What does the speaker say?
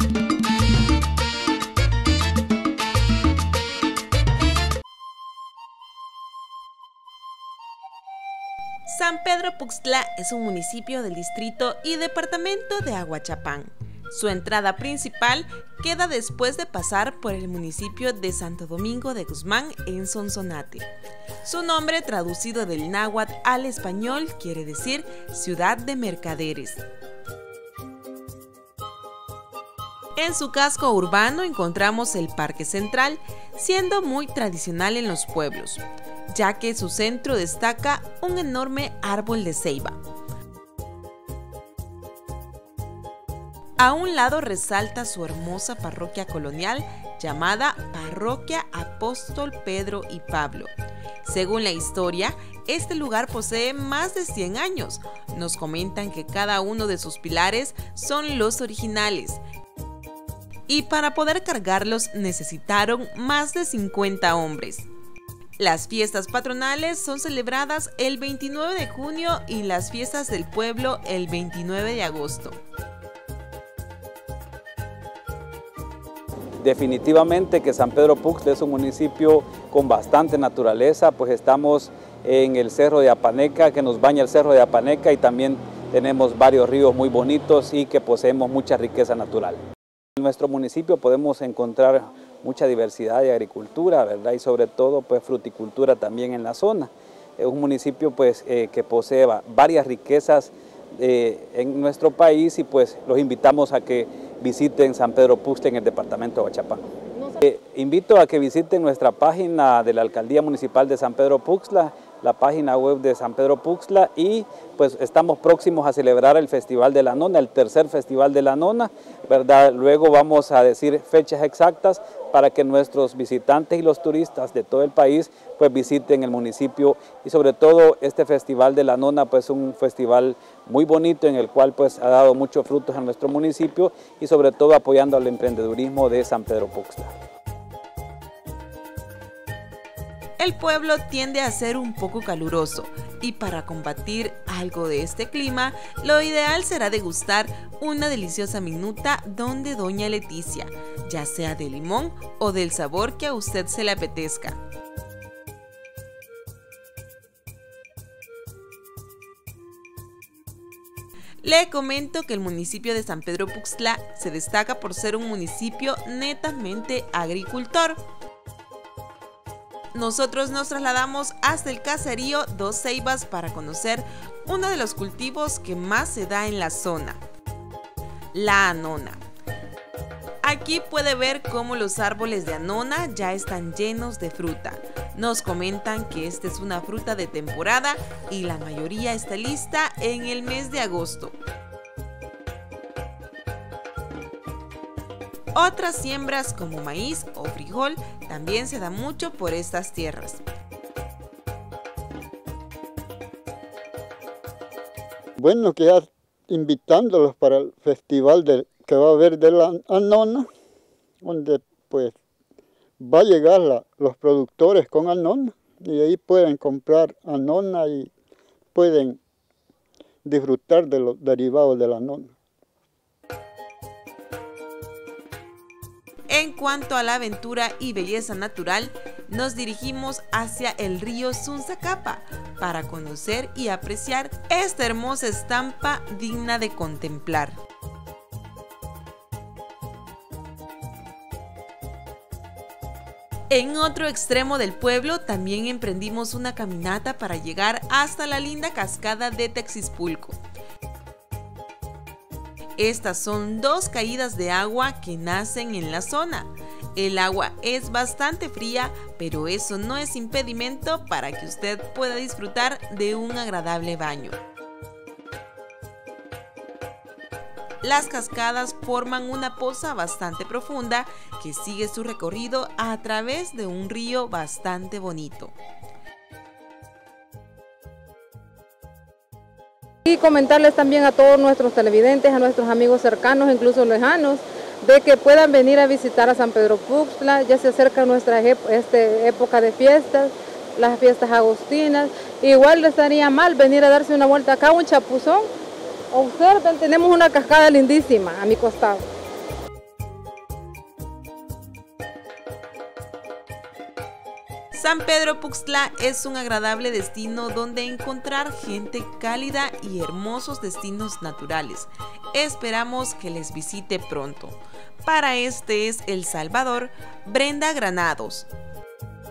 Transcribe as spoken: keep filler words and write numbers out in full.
San Pedro Puxtla es un municipio del distrito y departamento de Aguachapán. Su entrada principal queda después de pasar por el municipio de Santo Domingo de Guzmán en Sonsonate. Su nombre, traducido del náhuatl al español, quiere decir ciudad de mercaderes. En su casco urbano encontramos el Parque Central, siendo muy tradicional en los pueblos, ya que en su centro destaca un enorme árbol de ceiba. A un lado resalta su hermosa parroquia colonial llamada Parroquia Apóstol Pedro y Pablo. Según la historia, este lugar posee más de cien años. Nos comentan que cada uno de sus pilares son los originales, y para poder cargarlos necesitaron más de cincuenta hombres. Las fiestas patronales son celebradas el veintinueve de junio y las fiestas del pueblo el veintinueve de agosto. Definitivamente que San Pedro Puxtla es un municipio con bastante naturaleza, pues estamos en el Cerro de Apaneca, que nos baña el Cerro de Apaneca, y también tenemos varios ríos muy bonitos y que poseemos mucha riqueza natural. En nuestro municipio podemos encontrar mucha diversidad de agricultura, ¿verdad? Y sobre todo pues fruticultura también en la zona. Es un municipio pues eh, que posee varias riquezas eh, en nuestro país, y pues los invitamos a que visiten San Pedro Puxtla en el departamento de Aguachapán. Eh, invito a que visiten nuestra página de la Alcaldía Municipal de San Pedro Puxtla, la página web de San Pedro Puxtla, y pues estamos próximos a celebrar el Festival de la Nona, el tercer Festival de la Nona, ¿verdad? Luego vamos a decir fechas exactas para que nuestros visitantes y los turistas de todo el país pues visiten el municipio, y sobre todo este Festival de la Nona pues un festival muy bonito en el cual pues ha dado muchos frutos a nuestro municipio, y sobre todo apoyando al emprendedurismo de San Pedro Puxtla. El pueblo tiende a ser un poco caluroso, y para combatir algo de este clima, lo ideal será degustar una deliciosa minuta donde Doña Leticia, ya sea de limón o del sabor que a usted se le apetezca. Le comento que el municipio de San Pedro Puxtla se destaca por ser un municipio netamente agricultor. Nosotros nos trasladamos hasta el caserío Dos Ceibas para conocer uno de los cultivos que más se da en la zona, la anona. Aquí puede ver cómo los árboles de anona ya están llenos de fruta. Nos comentan que esta es una fruta de temporada y la mayoría está lista en el mes de agosto. Otras siembras como maíz o frijol también se da mucho por estas tierras. Bueno, que ya invitándolos para el festival de, que va a haber de la anona, donde pues va a llegar la, los productores con anona, y ahí pueden comprar anona y pueden disfrutar de los derivados de la anona. En cuanto a la aventura y belleza natural, nos dirigimos hacia el río Sunzacapa para conocer y apreciar esta hermosa estampa digna de contemplar. En otro extremo del pueblo también emprendimos una caminata para llegar hasta la linda cascada de Texispulco. Estas son dos caídas de agua que nacen en la zona. El agua es bastante fría, pero eso no es impedimento para que usted pueda disfrutar de un agradable baño. Las cascadas forman una poza bastante profunda que sigue su recorrido a través de un río bastante bonito. Y comentarles también a todos nuestros televidentes, a nuestros amigos cercanos, incluso lejanos, de que puedan venir a visitar a San Pedro Puxtla. Ya se acerca nuestra este, época de fiestas, las fiestas agostinas. Igual no estaría mal venir a darse una vuelta acá, un chapuzón. Observen, tenemos una cascada lindísima a mi costado. San Pedro Puxtla es un agradable destino donde encontrar gente cálida y hermosos destinos naturales. Esperamos que les visite pronto. Para Este es El Salvador, Brenda Granados.